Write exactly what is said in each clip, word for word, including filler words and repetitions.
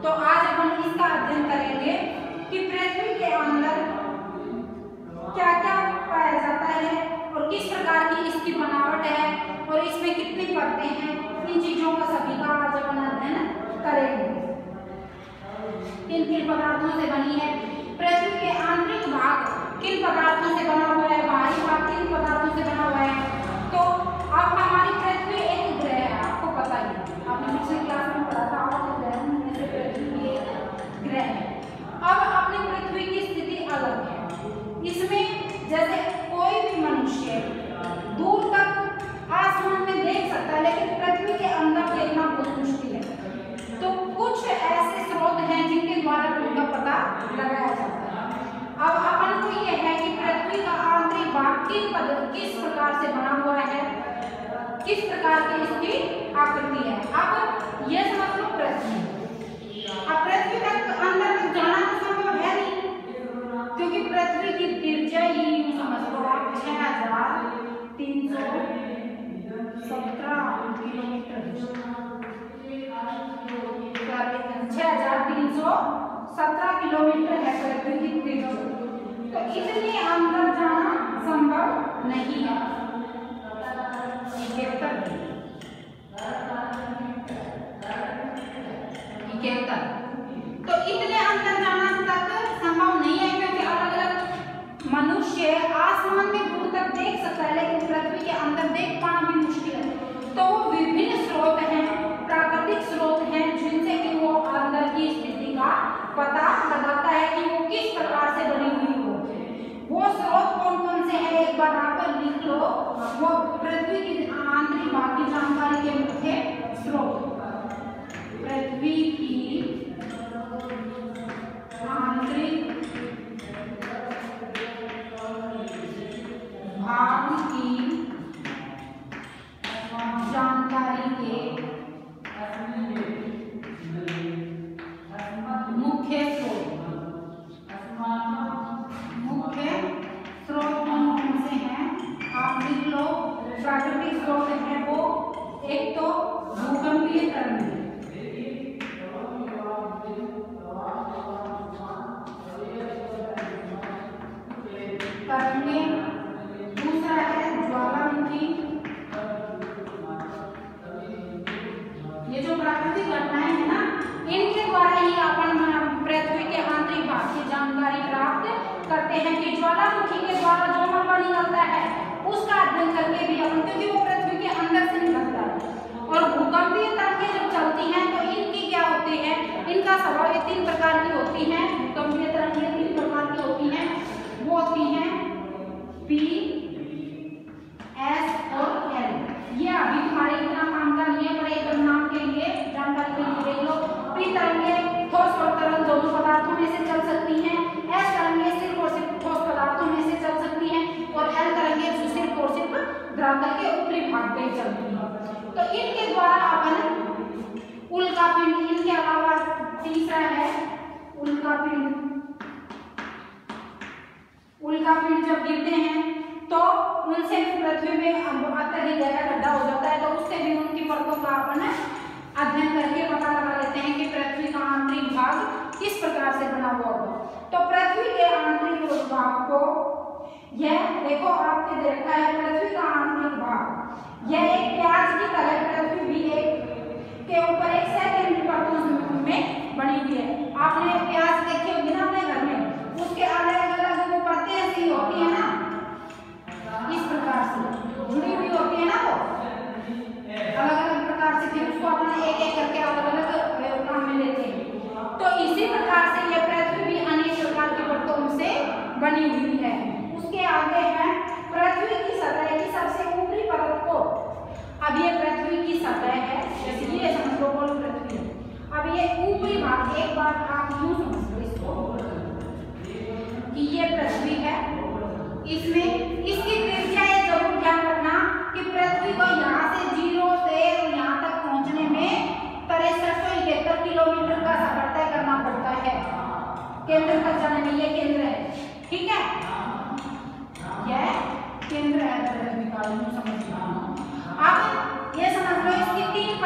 तो आज अपन इसका अध्ययन करेंगे कि पृथ्वी के अंदर क्या क्या पाया जाता है और किस प्रकार की इसकी बनावट है और इसमें कितनी परतें हैं। इन चीजों का सभी का आज अपन अध्ययन करेंगे। किन किन पदार्थों से बनी है पृथ्वी के आंतरिक भाग, किन पदार्थों से बना हुआ है, बाहरी भाग किन पदार्थों से बना हुआ है। तो अब हमारी पृथ्वी एक ग्रह है, आपको पता ही है, आपने पिछले क्लास में पढ़ा था। और ग्रह में से पृथ्वी एक ग्रह है। अब अपनी पृथ्वी की स्थिति अलग है। इसमें जैसे कोई भी मनुष्य दूर तक आसमान में देख सकता है, लेकिन पृथ्वी के अंदर देखना बहुत मुश्किल है। तो कुछ ऐसे स्रोत हैं जिनके द्वारा उनका पता लगाया जाता है। अब अपन को यह है कि पृथ्वी का आंतरिक भाग किन पद किस प्रकार से बना हुआ है, किस प्रकार की इसकी आकृति है। अब यह समझ लो पृथ्वी, अब पृथ्वी तक अंदर तक जाना तो संभव है नहीं, क्योंकि पृथ्वी की त्रिज्या ही समझ लो आप छह हजार तीन सौ सत्रह किलोमीटर छह हजार तीन सौ सत्रह किलोमीटर है पृथ्वी की त्रिज्या। तो इतने अंदर जाना संभव नहीं है। तो इतने अंदर जाना तक संभव नहीं है, क्योंकि अलग अलग मनुष्य आसमान में दूर तक देख सकता है, लेकिन पृथ्वी के अंदर देख पाना भी मुश्किल है। तो वो विभिन्न स्रोत हैं, प्राकृतिक स्रोत हैं, जिनसे कि वो अंदर की स्थिति का पता लगाता है कि वो किस प्रकार से बनी हुई हो। वो स्रोत कौन कौन से हैं एक बार आप लिख लो। वो पृथ्वी की आंतरिक भाग की जानकारी के मुख्य स्रोत, पृथ्वी की आंतरिक भाग की जानकारी के मुख्य स्रोत, मुख्य स्रोत कौन कौन से हैं आप लिख लो। प्राकृतिक स्रोत हैं वो, एक तो भूकंपीय तरंगें, तरंगें, दूसरा है ज्वालामुखी। ये जो प्राकृतिक घटनाएं हैं ना, इनके द्वारा ही अपन पृथ्वी के आंतरिक भाग की जानकारी प्राप्त करते हैं कि ज्वालामुखी के द्वारा जो मलबा निकलता है उसका अध्ययन करके भी अपन, क्योंकि वो पृथ्वी के अंदर से निकलता है। और भूकंपीय तरंगें जब चलती हैं तो इनकी क्या होती है, इनका स्वभाव तीन प्रकार की होती है। भूकंपीय तरंगें तीन प्रकार की होती हैं, वो होती हैं पी, एस और एल। ये अभी तुम्हारे इतना काम का नहीं है, पर एक नाम के लिए जानकारी के लिए देख लो। पी तरंगें ठोस और तरल दोनों पदार्थों में से चल सकती हैं। एस तरंगें सिर्फ और सिर्फ ठोस पदार्थों में से चल सकती हैं, और एल तरंगें सिर्फ और सिर्फ द्रव्य के ऊपरी भाग पे चलती हैं। तो इनके द्वारा अपन उल्कापिंड, इनके अलावा तीसरा है उल्कापिंड। उल्कापिंड जब गिरते हैं तो उनसे पृथ्वी में अत्यधिक गहरा गड्ढा हो जाता है, तो उससे भी उनकी परतों का अपन अध्ययन करके पता लगा लेते हैं कि पृथ्वी का आंतरिक भाग किस प्रकार से बना हुआ होगा। तो पृथ्वी के आंतरिक भाग को यह देखो आपके दे रखा है, पृथ्वी का आंतरिक भाग यह एक प्याज की तरह पृथ्वी भी एक के ऊपर एक सेकंड परतों में बनी हुई है। आपने प्याज देखी होगी ना अपने घर में, उसके अलग अलग वो परतें ऐसी होती है ना, इस प्रकार से जुड़ी हुई होती है ना, वो अलग अलग प्रकार से, फिर उसको अपने एक एक करके अलग अलग काम में लेते हैं। तो इसी प्रकार से यह पृथ्वी भी अनेक प्रकार की परतों से बनी हुई है। उसके आगे है पृथ्वी की सतह की सबसे ऊपरी परत को। अब ये पृथ्वी की सतह है, जैसे ये समझ लो गोल पृथ्वी है। अब ये ऊपरी भाग, एक बार आप यूं समझ लो इसको कि ये पृथ्वी है, इसमें इसकी त्रिज्या ये जरूर ध्यान रखना कि पृथ्वी को यहाँ से जीरो से यहाँ तक पहुँचने में तिरसठ सौ इकहत्तर किलोमीटर का सफर तय करना पड़ता है केंद्र तक जाने में। ये केंद्र है, ठीक है, यह केंद्र है पृथ्वी का, समझ लो। अब ये समझ लो इसकी तीन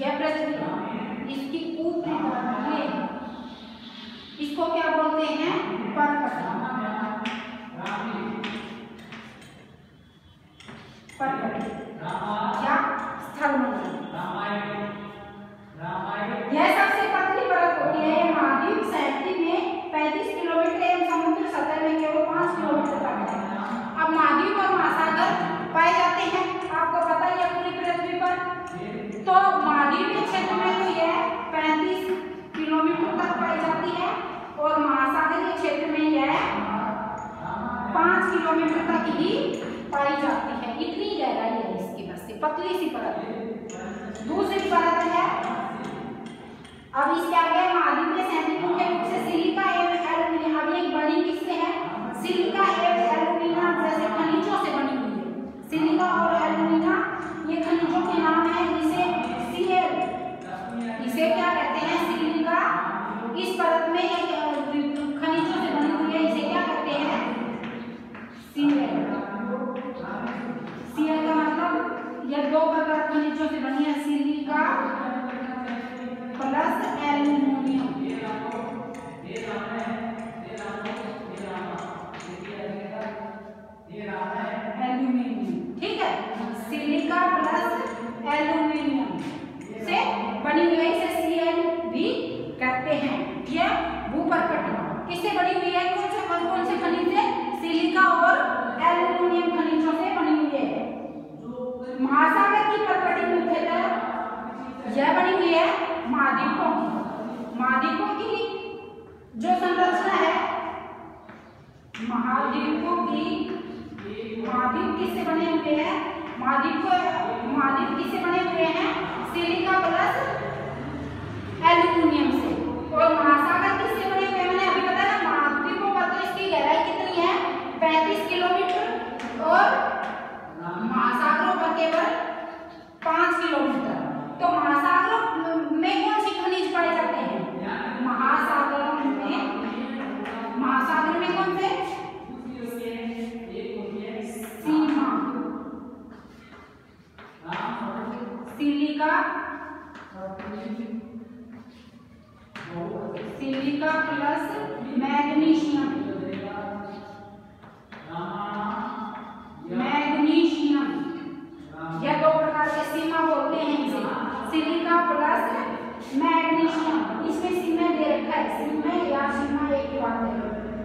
यह पृथ्वी इसकी ऊपरी परत ये इसको क्या बोलते हैं? परपटी। परपटी या स्थलमंडल। यह सबसे पतली परत होती है। महाद्वीप सैकड़ी में पैंतीस किलोमीटर एवं समुद्र सतह में केवल पाँच किलोमीटर तक है। अब महाद्वीप और महासागर पाए जाते हैं, आपको पता ही है पूरी पृथ्वी पर। तो महाद्वीपीय क्षेत्र में तो यह पैंतीस किलोमीटर तक पाई जाती है और महासागरीय क्षेत्र में यह पाँच किलोमीटर तक ही पाई जाती है। इतनी गहराई है इसकी, बस से पतली सी परत। दूसरी परत है, अब इसके आगे महाद्वीपीय सैकड़ी मुख्य रूप से सिलिका एवं एल्यूमिनियम। अब एक बड़ी किससे है? सिलिका एवं एल्यूमिनियम जैसे खनिजों से बनी हुई है। सिलिका और एल्यूमिनियम ये खनिजों के नाम है। इसे सीएल इसे क्या कहते हैं? सिलिका। इस परत में खनिजों से बनी हुई है, इसे क्या कहते हैं? सीएल। सीएल का मतलब यह दो प्रकार खनिजों से बनी है, सिलिका प्लस एल्यूमिनियम। एल्यूमिनियम, ठीक है। सिलिका प्लस एल्यूमिनियम से बनी हुई है, इसे सीएल भी कहते हैं। यह भूपर्कटी किससे बनी हुई है? कौन से कौन कौन से खनिज से? सिलिका और एल्यूमिनियम खनिजों से बनी हुई है। महासागर की परकटी मुख्यतः यह बनी हुई है महाद्वीपों की। महाद्वीपों की जो संरचना है, महाद्वीपों की महाद्वीप किससे बने हुए हैं? महाद्वीप महाद्वीप किससे बने हुए हैं? सिलिका प्लस एल्यूमिनियम से। और महासागर किससे बने हुए हैं? मैंने अभी बताया ना, महाद्वीपों पर तो इसकी गहराई कितनी है? पैंतीस किलोमीटर और महासागरों पर केवल पाँच किलोमीटर। तो महासागरों में कौन सी खनिज पाए जाते हैं? महासागरों में महासागर में कौन से? Sima, silica silica plus magnesium. Magnesium यह दो प्रकार के सीमा बोलते हैं इसे, सिलिका प्लस मैग्नीशियम। इसमें सीमा दे रखा है, सीमा या सीमा एक ही बात है।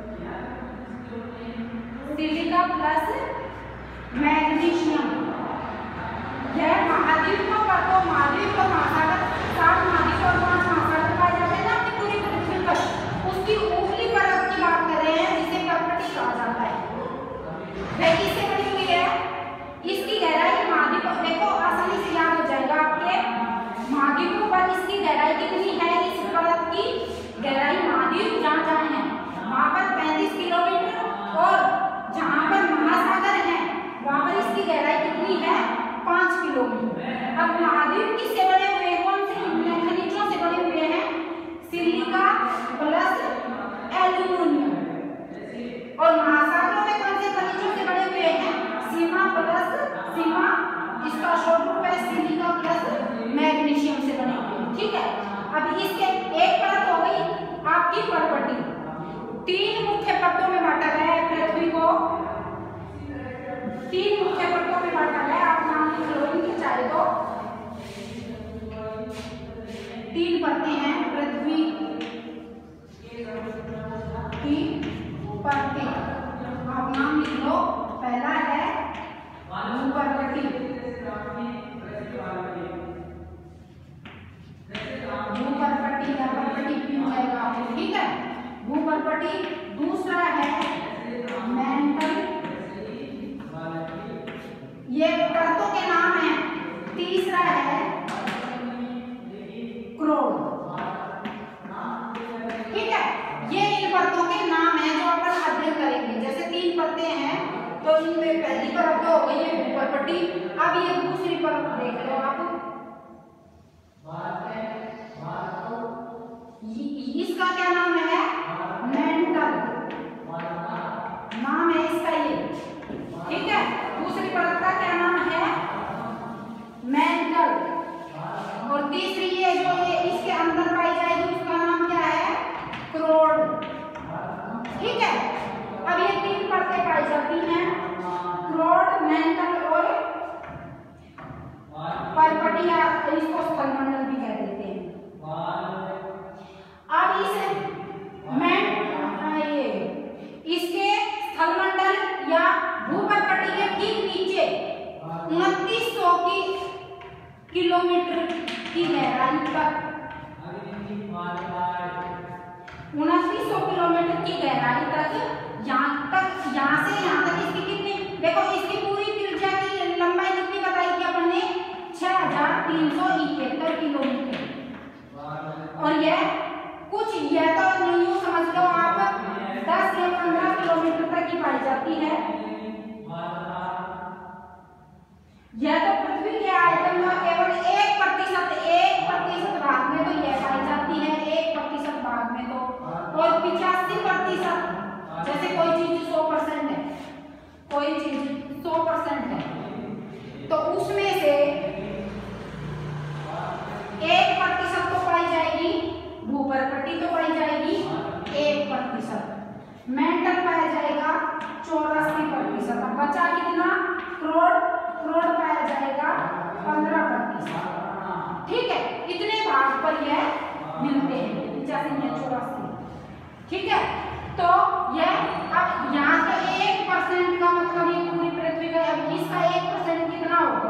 सिलिका प्लस मैग्नीशियम यह महाद्वीपों पर तो महाद्वीप और महासागर, सात महाद्वीप और पांच महासागर पाए जाते हैं ना अपनी पूरी पृथ्वी पर। उसकी ऊपरी परत की बात कर रहे हैं जिसे परकटी कहा जाता है। वह किससे बनी हुई है? इसकी गहराई महाद्वीप, देखो आसानी से याद हो जाएगा आपके। महाद्वीपों पर इसकी गहराई कितनी है? इस परत की गहराई महाद्वीप जहाँ जहाँ है वहाँ पर पैंतीस किलोमीटर और जहाँ पर महासागर है वहाँ पर इसकी गहराई कितनी है? पाँच किलोमीटर। अब महाद्वीप किससे बने हुए हैं? कौन से खनिजों से बने हुए हैं? Silica plus aluminium. और महासागरों में कौन से खनिजों से बने हुए हैं? सीमा प्लस सीमा, इसका शॉर्ट रूप है सिलिका प्लस मैग्नीशियम से बने हुए हैं, ठीक है। अब इसके एक परत हो गई आपकी परपटी। तीन मुख्य परतों में बांटा गया है पृथ्वी को। तीन मुख्य परतों में बांटा गया है, आप नाम लिख लो इनके चाहे तो। तीन परतें हैं पृथ्वी की परतें, आप नाम लिख लो। पहला है भूपर्कटी, भूपर्कटी या परकटी मिल जाएगा आपको, ठीक है। भूपर्कटी। दूसरा है मेंटल, ये परतों के नाम है। तीसरा है क्रोड, ठीक है। ये इन परतों के नाम है जो अपन अध्ययन करेंगे। जैसे तीन परतें हैं तो इनमें पहली परत तो हो गई है भूपर्कटी। अब ये दूसरी परत देख लो आप, इसका क्या नाम है? मेंटल नाम है इसका ये, ठीक है। दूसरी परत का क्या नाम है? मेंटल। और तीसरी किलोमीटर की गहराई तक, उनतीस सौ किलोमीटर की गहराई तक, यहाँ तक, यहाँ से यहाँ तक इसकी कितनी, देखो इसकी पूरी त्रिज्या की लंबाई कितनी बताई थी अपन ने, छह हजार तीन सौ इकहत्तर किलोमीटर। और यह कुछ, यह तो यूं समझ लो आप दस या पंद्रह किलोमीटर तक की पाई जाती है। यह तो पृथ्वी के आयतन का केवल एक प्रतिशत एक प्रतिशत भाग में तो यह पाई जाती है, एक प्रतिशत भाग में तो, और पिचासी प्रतिशत, जैसे कोई चीज सौ परसेंट है, कोई चीज सौ परसेंट है तो उसमें से एक प्रतिशत तो पाई जाएगी भूपर्पटी, तो पाई जाएगी एक प्रतिशत, मेंटल पाया जाएगा चौरासी प्रतिशत, बचा कितना, करोड़, करोड़ पाया जाएगा पंद्रह प्रतिशत। ठीक है, इतने भाग पर यह मिलते हैं, पिचासी या चौरासी। ठीक है, तो यह अब यहाँ से एक परसेंट का मतलब ये पूरी पृथ्वी का, अब इसका एक परसेंट कितना होगा,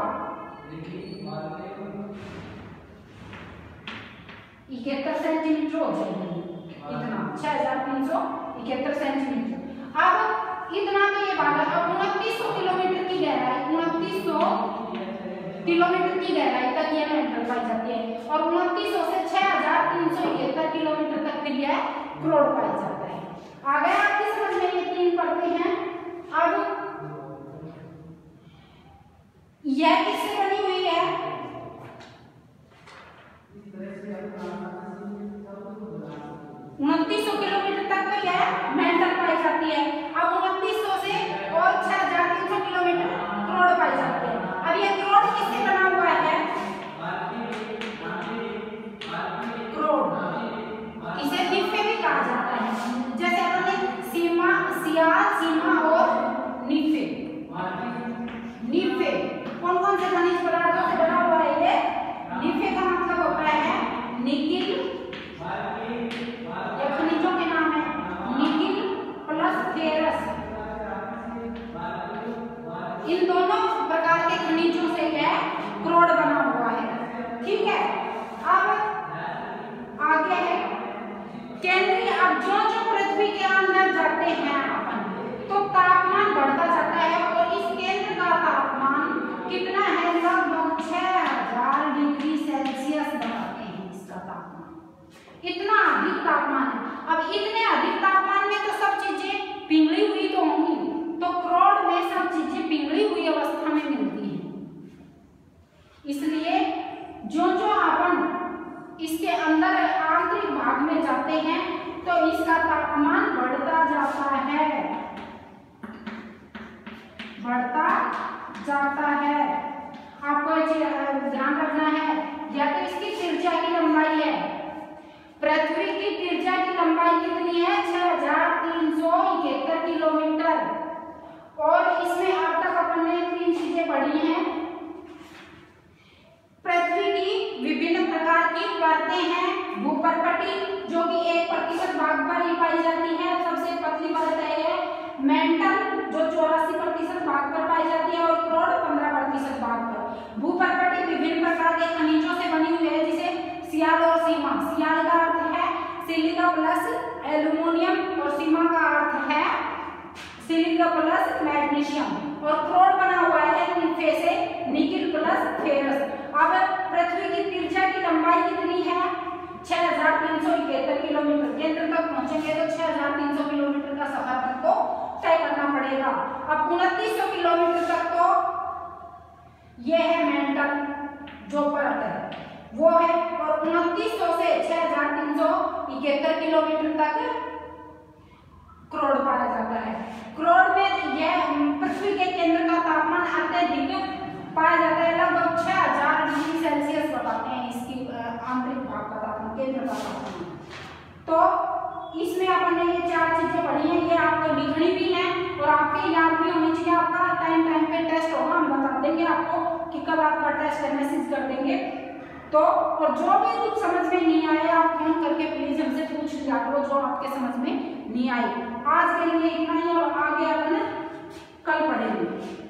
इकहत्तर सेंटीमीटर हो जाएगी, इतना छह हजार तीन सौ इकहत्तर सेंटीमीटर। अब इतना तो ये भाग है। अब उनतीस सौ किलोमीटर की गहराई, उनतीस सौ किलोमीटर की गहराई तक ये मेंटल पाई जाती है, और उनतीस सौ से छह हजार तीन सौ इकहत्तर किलोमीटर तक फिर यह करोड़ पाया जाता है। आ गया आपकी समझ में, ये तीन परतें हैं। अब यह किससे बनी हुई है, उनतीस सौ किलोमीटर तक तो यह मेंटल पाई जाती है। अब उनतीस सौ से और छह हजार तीन सौ किलोमीटर करोड़ पाई जाती है। अब यह करोड़ किससे बना हुआ है, करोड़ इसे निफे भी कहा जाता है, जैसे अपने सीमा, सियाल, सीमा और निफे, निफे कौन कौन से खनिज पदार्थों से बना हुआ है ये, निफे का मतलब होता है निकिल, ये खनिजों के नाम है, निकिल प्लस फेरस, इन दोनों प्रकार के खनिजों से यह करोड़ बना हुआ है। ठीक है, अब आगे है केंद्रीय। अब जो जो पृथ्वी के अंदर जाते हैं अपन तो तापमान बढ़ता जाता है, और इस केंद्र का तापमान कितना है, लगभग छह हजार डिग्री सेल्सियस बताते हैं इसका तापमान, इतना अधिक तापमान है। अब इतने अधिक तापमान में तो सब चीजें पिघली हुई तो होंगी, तो करोड़ में सब चीजें पिघली हुई अवस्था में मिलती हैं। इसलिए जो जो अपन इसके अंदर आंतरिक भाग में जाते हैं तो इसका तापमान बढ़ता जाता है, बढ़ता जाता है। आपको ध्यान रखना है, या तो इसकी त्रिज्या की लंबाई है, पृथ्वी की त्रिज्या की लंबाई कितनी है, छह हजार तीन सौ इकहत्तर किलोमीटर, और इसमें अब तक अपन ने तीन चीजें पढ़ी हैं। पृथ्वी की विभिन्न प्रकार की परतें हैं, भूपर्पटी जो कि एक प्रतिशत भाग पर ही पाई जाती है, सबसे पतली परत है ये, मेंटल जो चौरासी प्रतिशत भाग पर पाई जाती है, और करोड़ पंद्रह प्रतिशत भाग पर। भूपर्पटी विभिन्न प्रकार के खनिजों से बनी हुई है, जिसे सियाल और सीमा, सियाल का अर्थ है सिलिका प्लस एल्यूमिनियम, और सीमा का अर्थ है सिलिका प्लस मैग्नीशियम, और करोड़ बना हुआ है निफे से निकिल प्लस फेरस। अब पृथ्वी की त्रिज्या की लंबाई कितनी है, छह हजार तीन सौ इकहत्तर किलोमीटर, केंद्र तक पहुंचेंगे तो छह हजार तीन सौ किलोमीटर का सफर हमको तय करना पड़ेगा। अब उनतीस सौ किलोमीटर तक तो ये है मेंटल जो परत है वो है, और उनतीस सौ से छह हजार तीन सौ इकहत्तर किलोमीटर तक करोड़ पाया जाता है। करोड़ में यह पृथ्वी के केंद्र का तापमान अत्यधिक पाया जाता है, लगभग छह हजार डिग्री सेल्सियस बताते हैं इसकी आंतरिक भाग का तापमान, केंद्र का तापमान। तो इसमें अपन ने ये चार चीजें पढ़ी हैं, ये आपको लिखनी भी है और आपके याद भी होनी चाहिए। आपका टाइम टाइम पे टेस्ट होगा, हम बता देंगे आपको कि कब आपका टेस्ट है, मैसेज कर देंगे। तो और जो भी कुछ समझ में नहीं आए आप फोन करके प्लीज हमसे पूछ लिया करो, जो आपके समझ में नहीं आई। आज के लिए इतना ही, और आगे अपन कल पढ़ेंगे।